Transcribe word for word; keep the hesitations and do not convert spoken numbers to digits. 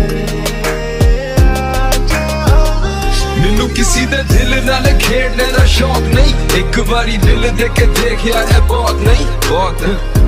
मैनू किसी दे दिल नाल खेडने दा शौक नहीं, एक बारी दिल दे के देखिया है बहुत नहीं बहुत।